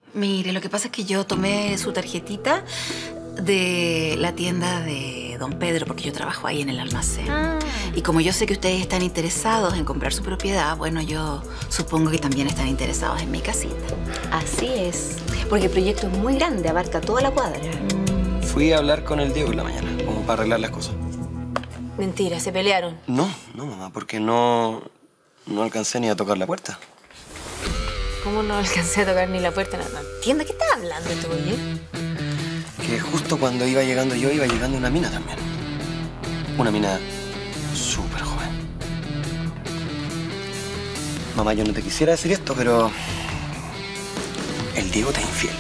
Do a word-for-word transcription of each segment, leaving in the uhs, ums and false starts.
Mire, lo que pasa es que yo tomé su tarjetita de la tienda de don Pedro, porque yo trabajo ahí en el almacén. Ah. Y como yo sé que ustedes están interesados en comprar su propiedad, bueno, yo supongo que también están interesados en mi casita. Así es, porque el proyecto es muy grande, abarca toda la cuadra. Fui a hablar con el Diego en la mañana, como para arreglar las cosas. Mentira, ¿se pelearon? No, no, mamá, porque no, no alcancé ni a tocar la puerta. ¿Cómo no alcancé a tocar ni la puerta? No, no entiendo. ¿Qué estás hablando tú, oye? Que justo cuando iba llegando yo, iba llegando una mina también. Una mina súper joven. Mamá, yo no te quisiera decir esto, pero el Diego te es infiel.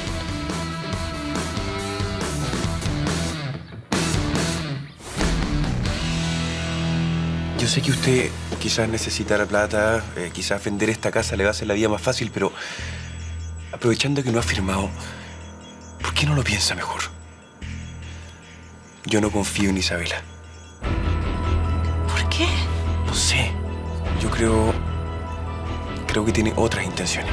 Yo sé que usted quizás necesitara plata, eh, quizás vender esta casa le va a hacer la vida más fácil, pero aprovechando que no ha firmado, ¿por qué no lo piensa mejor? Yo no confío en Isabela. ¿Por qué? No sé. Yo creo... Creo que tiene otras intenciones.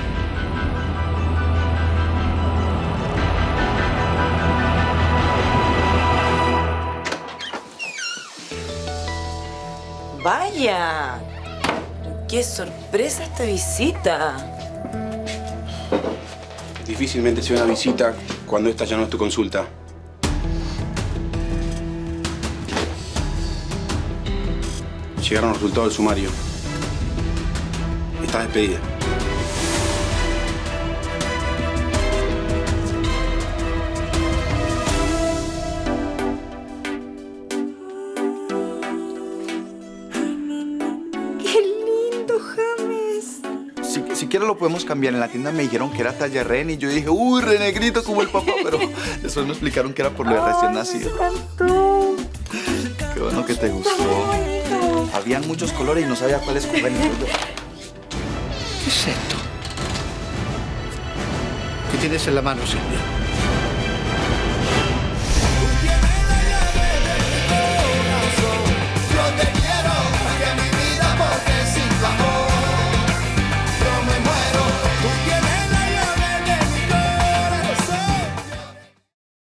¡Vaya! ¡Qué sorpresa esta visita! Difícilmente se ve una visita cuando esta ya no es tu consulta. Llegaron los resultados del sumario. Estás despedida. Siquiera lo podemos cambiar. En la tienda me dijeron que era talla Ren y yo dije, uy, re negrito como el papá, pero después me explicaron que era por lo de recién nacido. Qué bueno que te gustó. Habían muchos colores y no sabía cuál escoger. ¿Qué es esto? ¿Qué tienes en la mano, Silvia?